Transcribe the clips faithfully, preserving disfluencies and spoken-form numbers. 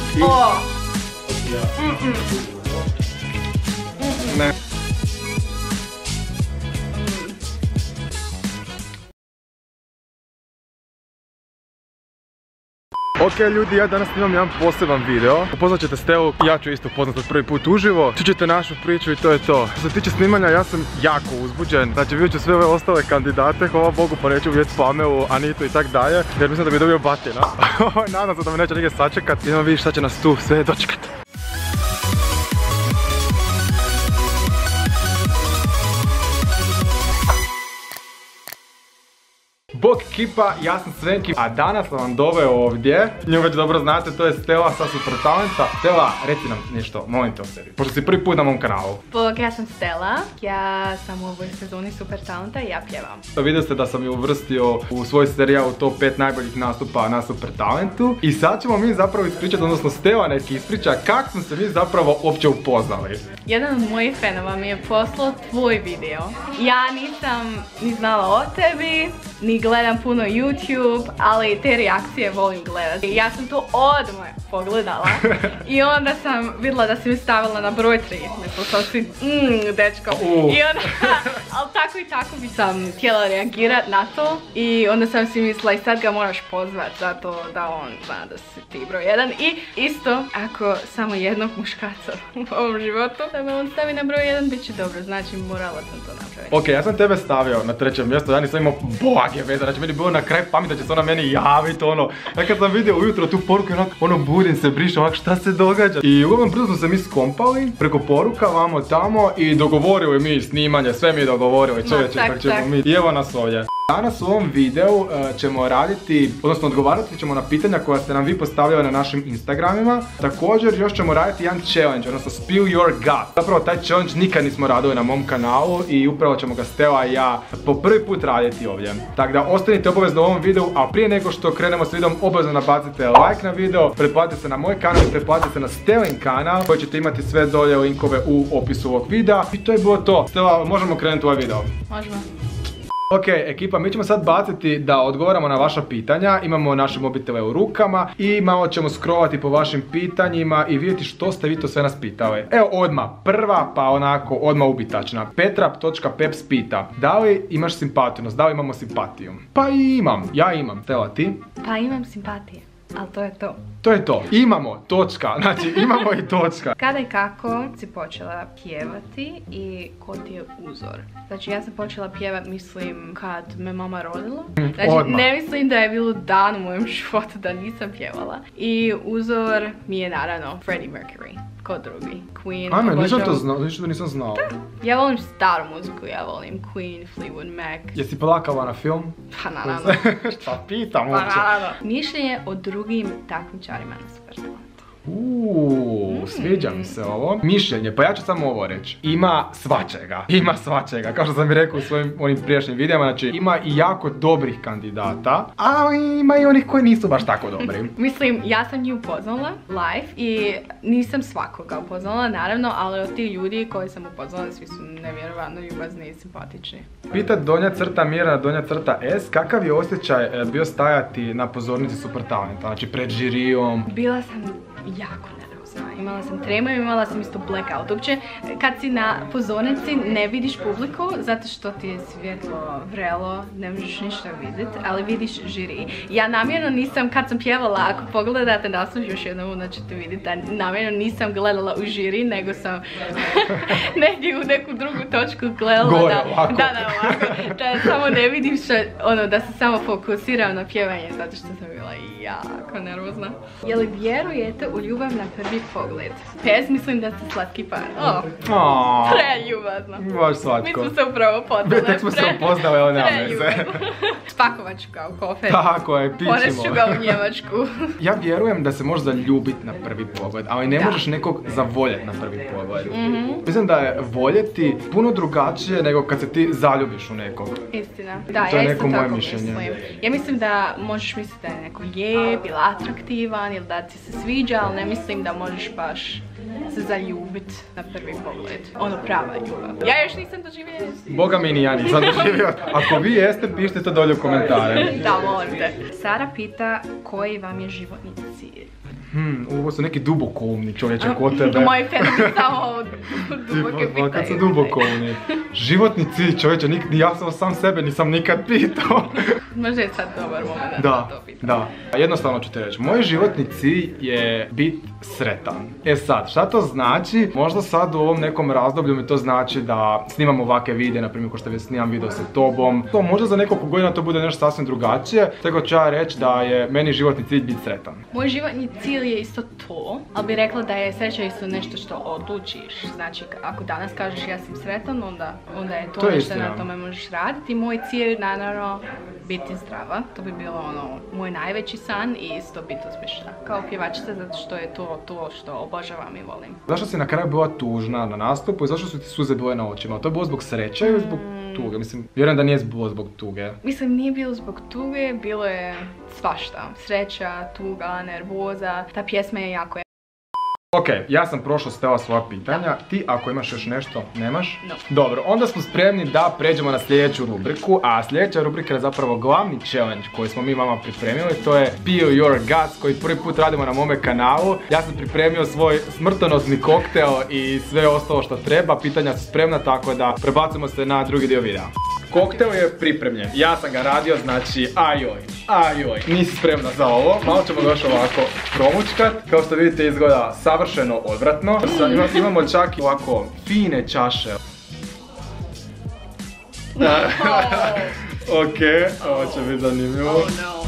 I... O! Ne. Ok ljudi, ja danas imam jedan poseban video. Upoznat ćete Stelu, ja ću isto upoznat od prvi put uživo. Čućete našu priču i to je to. Što se tiče snimanja, ja sam jako uzbuđen. Znači vidjet ću sve ove ostale kandidate, hvala Bogu pa neću vidjeti Pamelu, Anitu i tak dalje. Jer mislim da bi dobio batina. Nadam se da me neće nigdje sačekat. Idemo vidjeti šta će nas tu sve dočekat. Bog ekipa, ja sam Svenki, a danas sam vam doveo ovdje, nju već dobro znate, to je Stela sa Super Talenta. Stela, reci nam nešto, molim te o sebi, pošto si prvi put na mom kanalu. Bog, ja sam Stela, ja sam u ovoj sezoni Super Talenta i ja pjevam. Vidio ste da sam ju uvrstio u svoj serijal u top pet najboljih nastupa na Super Talentu. I sad ćemo mi zapravo ispričati, odnosno Stela neki ispriča kako smo se mi zapravo uopće upoznali. Jedan od mojih fanova mi je poslao tvoj video. Ja nisam ni znala o tebi, ni gledam puno YouTube, ali te reakcije volim gledati. Ja sam to odmah pogledala i onda sam vidjela da si mi stavila na broj tri. Mislim sam si, mmm, dečko. Uh. I onda, ali tako i tako bi sam htjela reagirati na to i onda sam si mislila i sad ga moraš pozvati zato da on zna da si ti broj jedan. I isto, ako samo jednog muškarca u ovom životu da me on stavi na broj jedan, bit će dobro, znači morala sam to napraviti. Ok, ja sam tebe stavio na trećem mjestu, ja nisam imao blage veze, znači meni je bilo na kraj pameti da će se ona meni javiti, ono. Ja kad sam vidio ujutro tu poruku, onak, ono budim se, brišem, onak, šta se događa? I uglavnom brzo smo se mi skompali, preko poruka, vamo tamo i dogovorili mi snimanje, sve mi dogovorili, čovječe, kako ćemo mi. I evo nas ovdje. Danas u ovom videu uh, ćemo raditi, odnosno odgovarati ćemo na pitanja koja ste nam vi postavljali na našim Instagramima. Također još ćemo raditi jedan challenge, odnosno spill your gut. Zapravo taj challenge nikad nismo radili na mom kanalu i upravo ćemo ga Stela i ja po prvi put raditi ovdje. Tako da ostanite obavezno u ovom videu, a prije nego što krenemo s videom obavezno nabacite like na video, pretplatite se na moj kanal i pretplatite se na Stelin kanal koji ćete imati sve dolje linkove u opisu ovog videa. I to je bilo to. Stela, možemo krenuti u ovaj video? Možemo. Ok, ekipa, mi ćemo sad baciti da odgovaramo na vaša pitanja, imamo naše mobitele u rukama i malo ćemo scrollati po vašim pitanjima i vidjeti što ste vi to sve nas pitali. Evo odmah, prva pa onako odmah ubitačna. Petrap točka peps pita, da li imaš simpatiju, da li imamo simpatiju? Pa i imam, ja imam, Stela, ti? Pa imam simpatije, ali to je to. To je to, imamo, točka, znači imamo i točka. Kada i kako si počela pjevati i ko ti je uzor? Znači ja sam počela pjevat, mislim, kad me mama rodila. Znači Odmah. Ne mislim da je bilo dan u mojem životu da nisam pjevala. I uzor mi je naravno Freddie Mercury, ko drugi. Queen. Ajme, nisam obožavam- to znao, ništa nisam znao. Ja volim staru muziku, ja volim Queen, Fleetwood Mac. Jesi plakala na film? Pa naravno. Šta pitam Pa uopće? naravno. Mišljenje o drugim takmičarima na Super Talentu. Uuu, sviđa mi se ovo. Mišljenje, pa ja ću samo ovo reći. Ima svačega, ima svačega. Kao što sam i rekao u svojim onim prijašnjim videima, znači ima i jako dobrih kandidata, ali ima i onih koji nisu baš tako dobri. Mislim, ja sam nju upoznala live i nisam svakoga upoznala, naravno, ali od tih ljudi koji sam upoznala svi su nevjerovatno ljubazni i simpatični. Pita donja crta Mira, donja crta S, kakav je osjećaj e, bio stajati na pozornici Super Talenta, znači pred žirijom? Bila sam jako nervozna, imala sam tremu i imala sam isto blackout. Uopće, kad si na pozornici ne vidiš publiku, zato što ti je svjetlo vrelo, ne možeš ništa vidjeti, ali vidiš žiri. Ja namjerno nisam, kad sam pjevala, ako pogledate naslov još jednom, onda ćete vidjeti da namjerno nisam gledala u žiri, nego sam negdje u neku drugu točku gledala. Gore, da, ovako. da, da, ovako, da samo ne vidim što, ono, da se samo fokusiram na pjevanje, zato što sam bila jako nervozna. Je li vjerujete u ljubav na prvi pogled? Pes, mislim da ste slatki par. Oh, Aaaa, preljubazno. baš slatko. Mi smo se upravo poznali. Tek smo se upoznali, ali nema veze. Preljubazno. Spakovat ću ga u kofer. Tako je, pićemo. Ponest ću ga u Njemačku. Ja vjerujem da se možeš zaljubiti na prvi pogled, ali ne Da. možeš nekog zavoljeti na prvi pogled. Mhm. Mislim da je voljeti puno drugačije nego kad se ti zaljubiš u nekog. Istina. Da, To je ja neko isto moje tako mišljenje. mislim. Ja mislim da možeš misliti da je neko lijep ili atraktivan ili da ti se sviđa, ali ne mislim da možeš baš se zaljubiti na prvi pogled. Ono prava ljubav. Ja još nisam doživjela. Boga mi ni ja nisam doživio. Ako vi jeste, pišite to dolje u komentare. Da, volite. Sara pita koji vam je životni cilj? Hmm, ovo su neki dubokoumni čovječe kod tebe. Moj fan bi samo duboke pitaju. Kad su dubokoumni. Životni cilj čovječe, ja sam sam sebe nisam nikad pitao. Možda je sad dobar moment da, da to pitam. Da, jednostavno ću ti reći, moj životni cilj je bit sretan. E sad, šta to znači? Možda sad u ovom nekom razdoblju mi to znači da snimam ovakve videe, na primjer ko što već snimam video sa tobom. To možda za nekoliko godina to bude nešto sasvim drugačije, tako ću ja reći da je meni životni cilj bit sretan. Moj životni cilj je isto to, ali bih rekla da je sreća isto nešto što odlučiš. Znači, ako danas kažeš ja sam sretan, onda, onda je to, to nešto na tome možeš raditi. Moj cilj, naravno, biti zdrava. To bi bilo ono, moj najveći san i isto biti uspješna kao pjevačica, zato što je to to što obožavam i volim. Zašto si na kraju bila tužna na nastupu i zašto su ti suze bile na očima? To je bilo zbog sreće ili zbog tuge? Mislim, vjerujem da nije bilo zbog tuge. Mislim, nije bilo zbog tuge, bilo je svašta. Sreća, tuga, nervoza. Ta pjesma je jako... Ok, ja sam prošao s teva svoja pitanja, ti ako imaš još nešto, nemaš? No. Dobro, onda smo spremni da pređemo na sljedeću rubriku, a sljedeća rubrika je zapravo glavni challenge koji smo mi vama pripremili, to je Spill Your Guts koji prvi put radimo na mome kanalu. Ja sam pripremio svoj smrtonosni koktel i sve ostalo što treba, pitanja su spremna, tako da prebacimo se na drugi dio videa. Koktel je pripremljen, ja sam ga radio, znači ajoj, ajoj, nisi spremna za ovo, malo ćemo još ovako promučkat, kao što vidite izgleda savršeno odvratno, imamo čak i ovako fine čaše. Ok, ovo će biti zanimljivo.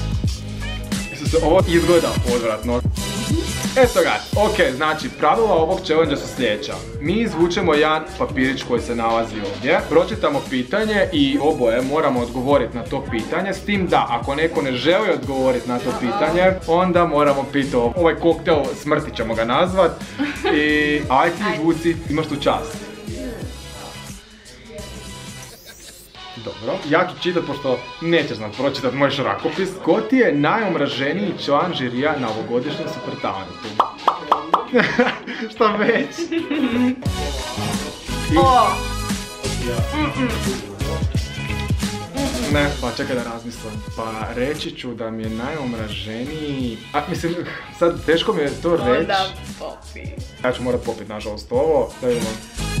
Ovo izgleda odvratno. Eto ga, ok, znači pravila ovog challenge su sljedeća. Mi izvučemo jedan papirić koji se nalazi ovdje, pročitamo pitanje i oboje moramo odgovoriti na to pitanje, s tim da ako neko ne želi odgovoriti na to pitanje, onda moramo piti ovaj koktel, smrti ćemo ga nazvat. I aj ti izvuci, imaš tu čast. Dobro, ja ću čitat pošto nećeš nam pročitat moj šrakopis. Ko ti je najomraženiji član žirija na ovogodišnjem Super Talentu? Šta već? Ne, pa čekaj da razmislim. Pa reći ću da mi je najomraženiji... A, mislim, sad teško mi je to reći. Onda popi. Ja ću morat popit, nažalost, ovo. Da vidimo.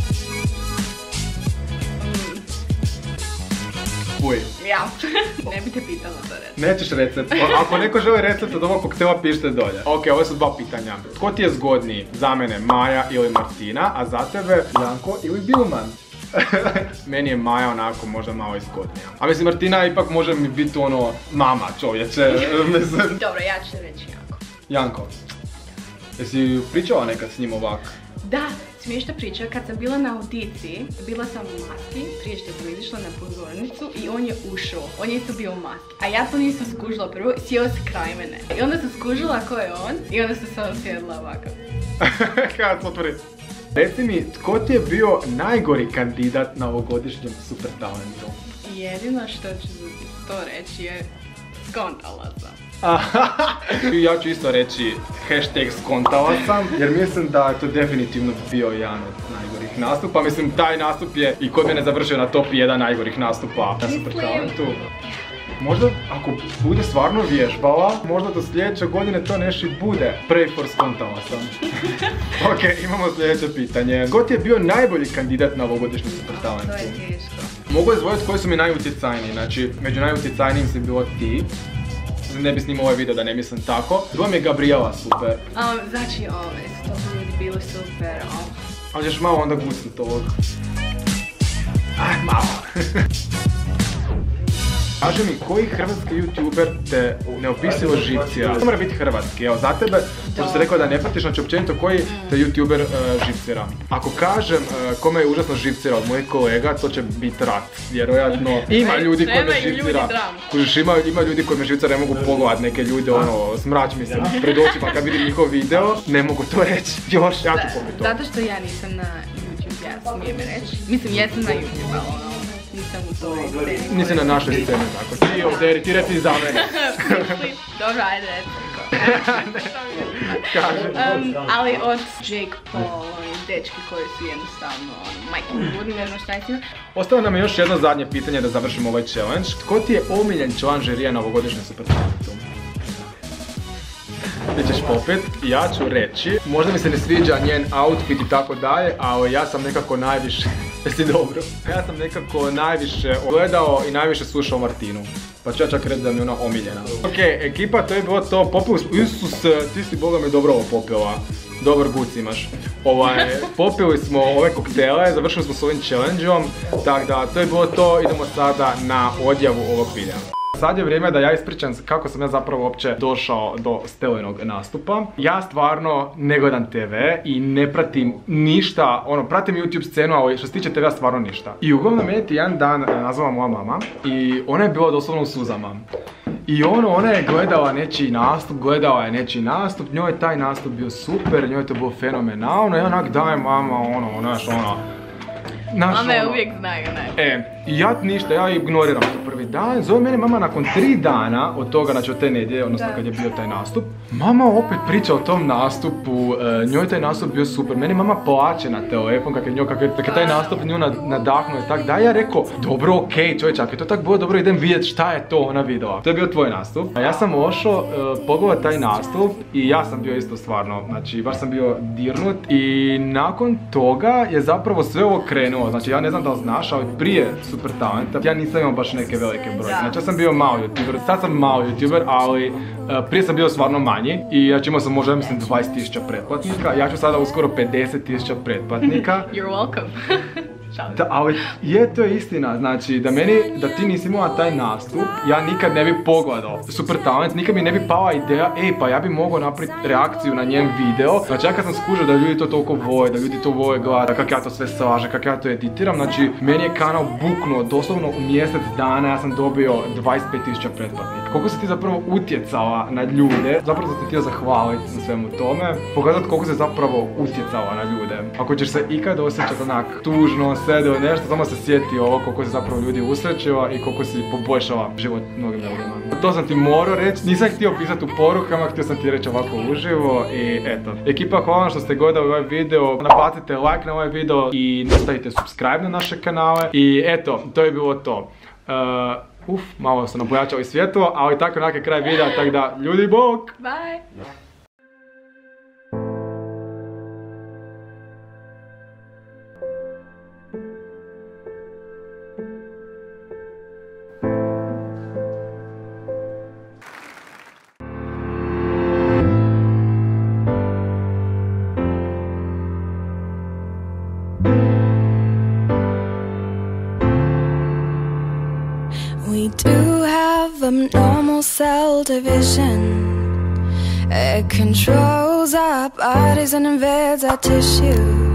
Uj. Ja, ne bi te pitala za recept. Nećeš recept. Ako neko želi recept od ovog koktela, pišite dolje. Ok, ovo su dva pitanja. Tko ti je zgodniji? Za mene Maja ili Martina, a za tebe Janko ili Bilman? Meni je Maja onako možda malo izgodnija. A mislim, Martina ipak može mi biti ono mama čovječe. Dobro, ja ću reći Janko. Janko. Jesi pričala nekad s njim ovak? Da, smiješna priča, kad sam bila na audiciji, bila sam u maski, prije što sam izišla na pozornicu i on je ušao, on je isto bio u maski. A ja to nisam skužila prvo, sjeo se kraj mene. I onda sam skužila ko je on i onda sam samo sjedla ovako. Kada se otvori. Reci mi, tko ti je bio najgori kandidat na ovogodišnjem Super Talentu? Jedino što ću to reći je skontala sam. Ja ću isto reći hashtag skontala sam, jer mislim da je to definitivno bio jedan od najgorih nastupa. Mislim, taj nastup je i kod mene završio na top jedan najgorih nastupa na Super Talentu. Možda, ako bude stvarno vježbala, možda do sljedeće godine to nešto bude. Pray for skontala sam. Ok, imamo sljedeće pitanje. Ko ti je bio najbolji kandidat na ovogodišnjem Super Talentu? To je teško. Mogu izvojiti koji su mi najutjecajniji, znači među najutjecajnijim si bilo ti. Ne bi snimao ovaj video da ne mislim tako. Druga mi je Gabriela super. Um, znači, ove, sto ljudi bilo super. Oh. Ali ćeš malo onda gusnut ovog. Aj, malo. Kaži mi, koji hrvatski youtuber te neopisivo živcira? To mora biti hrvatski, evo za tebe, pošto si rekao da ne pratiš, znači općenito koji te youtuber uh, živcira. Ako kažem uh, kome je užasno živcira od mojih kolega, to će biti rat, vjerojatno. Ima ljudi koji me živcira, kužiš, ima, ima ljudi koji me živcira, ne mogu pogledat neke ljude, ono, smrać mi se pred očima kad vidim njihov video, ne mogu to reći, još, ja ću pobiti to. Zato što ja nisam na YouTube, ja smijem reći. Mislim, jesam na YouTube, ali ono. Nisam u toj sceni. Nisi na našoj sceni, tako. Ti ovdje, ti reci za mene. Dobro, ajde, reci. Ali od Jake Paul, oni dečki koji su jednostavno majke budi, ne znam šta je ti. Ostalo nam je još jedno zadnje pitanje da završimo ovaj challenge. Tko ti je omiljen član žirija na ovogodišnjem Super Talentu? ti ćeš popit, ja ću reći, možda mi se ne sviđa njen outfit i tako dalje, ali ja sam nekako najviše, jesi dobro, ja sam nekako najviše gledao i najviše slušao Martinu. Pa ću ja čak reći da mi je ona omiljena. Ok, ekipa, to je bilo to, popili smo, Isus, ti si boga mi dobro ovo popila. Dobar guc imaš. Ovaj, popili smo ove koktele, završili smo s ovim challenge-om, tako da to je bilo to, idemo sada na odjavu ovog videa. Sad je vrijeme da ja ispričam kako sam ja zapravo uopće došao do Stelinog nastupa. Ja stvarno ne gledam te ve i ne pratim ništa, ono, pratim YouTube scenu, ali što se tiče te vea stvarno ništa. I uglavnom meni ti jedan dan nazvala moja mama i ona je bila doslovno u suzama. I ono, ona je gledala nečiji nastup, gledala je nečiji nastup, njoj je taj nastup bio super, njoj je to bilo fenomenalno i onak daj mama, ono, znaš, ono, mama je uvijek znaju, ne. E, i ja ništa, ja ignoriram to prvi dan, zove mene mama nakon tri dana od toga, znači od te nedjelje, odnosno kad je bio taj nastup. Mama opet priča o tom nastupu, njoj je taj nastup bio super, meni mama plače na telefon kak je njoj, kak je, kak je taj nastup nju nadahnuo i tak da, ja rekao, dobro, okej, čovječ, ako je to tak bilo dobro, idem vidjet šta je to ona videla. To je bio tvoj nastup. Ja sam ošao, pogledao taj nastup i ja sam bio isto stvarno, znači baš sam bio dirnut i nakon toga je zapravo sve ovo krenulo, znači ja ne znam da li znaš, ali prije Super Talenta ja nisam imao baš neke velike broje, znači ja sam bio malo youtuber, sad sam malo youtuber, ali uh, prije sam bio stvarno manji i znači imao sam možda mislim dvadeset tisuća pretplatnika, ja ću sada uskoro pedeset tisuća pretplatnika. You're welcome. Da, ali je, to je istina, znači da meni, da ti nisi imala taj nastup, ja nikad ne bi pogledao Super Talent, nikad mi ne bi pala ideja, ej pa ja bi mogao napraviti reakciju na njen video. Znači ja kad sam skužio da ljudi to toliko vole, da ljudi to vole gledati, kak ja to sve slažem, kak ja to editiram, znači meni je kanal buknuo, doslovno u mjesec dana ja sam dobio dvadeset pet tisuća pretplatnika. Koliko si ti zapravo utjecala na ljude, zapravo sam ti htio zahvaliti na svemu tome, pokazati koliko se zapravo utjecala na ljude. Ako ćeš se ikad osjećati onak tužno, sedeo nešto, samo se sjeti ovo koliko se zapravo ljudi usrećila i koliko si poboljšala život mnogim ljudima. To sam ti morao reći, nisam htio pisati u porukama, htio sam ti reći ovako uživo i eto. Ekipa, hvala vam što ste gledali ovaj video, naplatite like na ovaj video i nastavite subscribe na naše kanale i eto, to je bilo to. Uh, uf, malo sam napojačao i svjetlo, ali tako onak je kraj videa, tako da ljudi bok! Bye! We do have abnormal cell division. It controls our bodies and invades our tissue.